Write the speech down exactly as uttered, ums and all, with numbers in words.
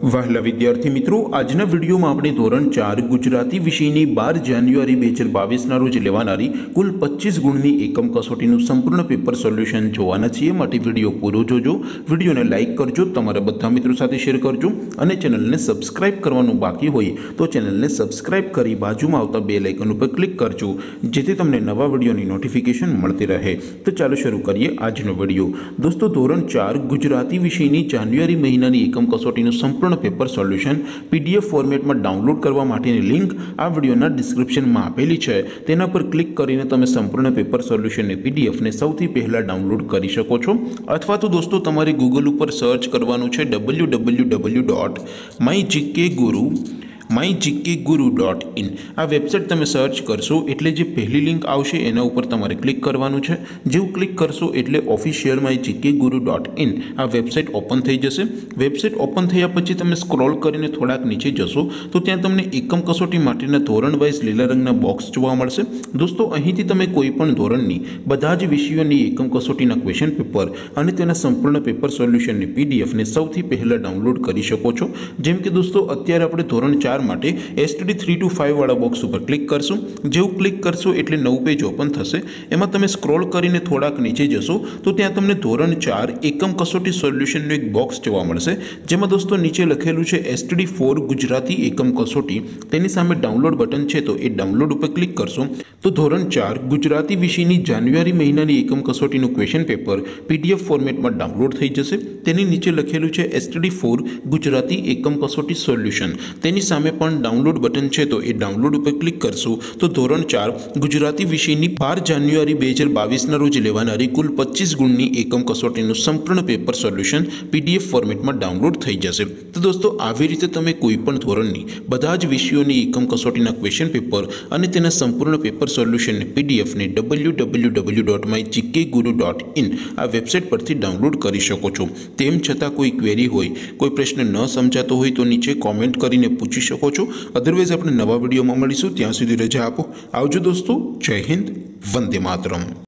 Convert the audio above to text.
વહાલા વિદ્યાર્થી મિત્રો, આજના વિડીયોમાં આપણે ધોરણ ચાર ગુજરાતી વિષયની બાર જાન્યુઆરી બે હજાર બાવીસના રોજ લેવાનારી કુલ પચીસ ગુણની એકમ કસોટીનું સંપૂર્ણ પેપર સોલ્યુશન જોવાના છીએ। માટે વિડીયો પૂરો જોજો, વિડીયોને લાઇક કરજો, તમારા બધા મિત્રો સાથે શેર કરજો અને ચેનલને સબસ્ક્રાઇબ કરવાનું બાકી હોય તો ચેનલને સબસ્ક્રાઇબ કરી બાજુમાં આવતા બે લાઇકન ઉપર ક્લિક કરજો, જેથી તમને નવા વિડીયોની નોટિફિકેશન મળતી રહે। તો ચાલો શરૂ કરીએ આજનો વિડીયો। દોસ્તો, ધોરણ ચાર ગુજરાતી વિષયની જાન્યુઆરી મહિનાની એકમ કસોટીનું સંપૂર્ણ પેપર સોલ્યુશન પીડીએફ ફોર્મેટમાં ડાઉનલોડ કરવા માટેની લિંક આ વિડીયોના ડિસ્ક્રિપ્શનમાં આપેલી છે। તેના પર ક્લિક કરીને તમે સંપૂર્ણ પેપર સોલ્યુશનની પીડીએફને સૌથી પહેલાં ડાઉનલોડ કરી શકો છો, અથવા તો દોસ્તો તમારે ગૂગલ ઉપર સર્ચ કરવાનું છે W W W dot my GK guru my GK guru dot in. આ વેબસાઇટ તમે સર્ચ કરશો એટલે જે પહેલી લિંક આવશે એના ઉપર તમારે ક્લિક કરવાનું છે। જેવું ક્લિક કરશો એટલે official my GK guru dot in આ વેબસાઇટ ઓપન થઈ જશે। વેબસાઇટ ઓપન થયા પછી તમે સ્ક્રોલ કરીને થોડાક નીચે જશો તો ત્યાં તમને એકમ કસોટી માટેના ધોરણ વાઇઝ લીલા રંગના બોક્સ જોવા મળશે। દોસ્તો, અહીંથી તમે કોઈ પણ ધોરણની બધા જ વિષયોની એકમ કસોટીના ક્વેશ્ચન પેપર અને તેના સંપૂર્ણ પેપર સોલ્યુશનની પીડીએફને સૌથી પહેલાં ડાઉનલોડ કરી શકો છો। જેમ કે દોસ્તો, અત્યારે આપણે ધોરણ ચાર માટે એસટીડી થ્રી ટુ ફાઇવ વાળા બોક્સ ઉપર ક્લિક કરશો। જેવું ક્લિક કરશો એટલે નવું પેજ ઓપન થશે। એમાં તમે સ્ક્રોલ કરીને થોડાક નીચે જશો તો ત્યાં તમને ધોરણ ચાર એકમ કસોટી સોલ્યુશનનું એક બોક્સ જોવા મળશે, જેમાં દોસ્તો નીચે લખેલું છે એસટીડી ફોર ગુજરાતી એકમ કસોટી। તેની સામે ડાઉનલોડ બટન છે, તો એ ડાઉનલોડ ઉપર ક્લિક કરશો તો ધોરણ ચાર ગુજરાતી વિષયની જાન્યુઆરી મહિનાની એકમ કસોટીનું ક્વેશ્ચન પેપર પીડીએફ ફોર્મેટમાં ડાઉનલોડ થઈ જશે। તેની નીચે લખેલું છે એસટીડી ફોર ગુજરાતી એકમ કસોટી સોલ્યુશન। તેની સામે પણ ડાઉનલોડ બટન છે, તો એ ડાઉનલોડ ઉપર ક્લિક કરશો તો ધોરણ ચાર ગુજરાતી વિષયની બાર જાન્યુઆરી બે હજાર બાવીસના રોજ લેવાનારી કુલ પચીસ ગુણની એકમ કસોટીનું સંપૂર્ણ પેપર સોલ્યુશન પીડીએફ ફોર્મેટમાં ડાઉનલોડ થઈ જશે। તો દોસ્તો, આવી રીતે તમે કોઈ પણ ધોરણની બધા જ વિષયોની એકમ કસોટીના ક્વેશ્ચન પેપર અને તેના સંપૂર્ણ પેપર સોલ્યુશનની પીડીએફને W W W dot my GK guru dot in આ વેબસાઇટ પરથી ડાઉનલોડ કરી શકો છો। તેમ છતાં કોઈ ક્વેરી હોય, કોઈ પ્રશ્ન ન સમજાતો હોય તો નીચે કોમેન્ટ કરીને પૂછી શકો છો। અધરવાઇઝ આપણે નવા વિડીયોમાં મળીશું, ત્યાં સુધી રજા આપો। આવજો દોસ્તો, જય હિન્દ, વંદે માતરમ।